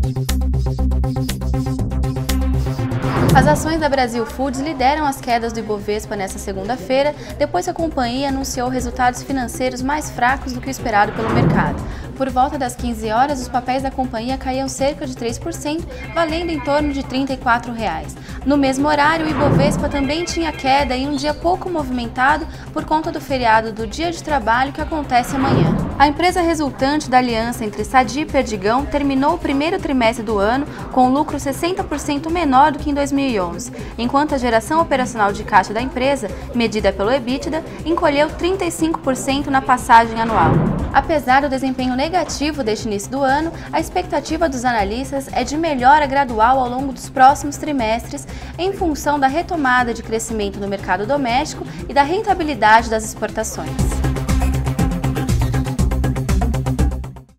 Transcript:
As ações da Brasil Foods lideram as quedas do Ibovespa nesta segunda-feira, depois que a companhia anunciou resultados financeiros mais fracos do que o esperado pelo mercado. Por volta das 15 horas, os papéis da companhia caíam cerca de 3%, valendo em torno de R$ 34. No mesmo horário, o Ibovespa também tinha queda em um dia pouco movimentado por conta do feriado do Dia de Trabalho que acontece amanhã. A empresa resultante da aliança entre Sadi e Perdigão terminou o primeiro trimestre do ano com um lucro 60% menor do que em 2011, enquanto a geração operacional de caixa da empresa, medida pelo EBITDA, encolheu 35% na passagem anual. Apesar do desempenho negativo deste início do ano, a expectativa dos analistas é de melhora gradual ao longo dos próximos trimestres, em função da retomada de crescimento no mercado doméstico e da rentabilidade das exportações.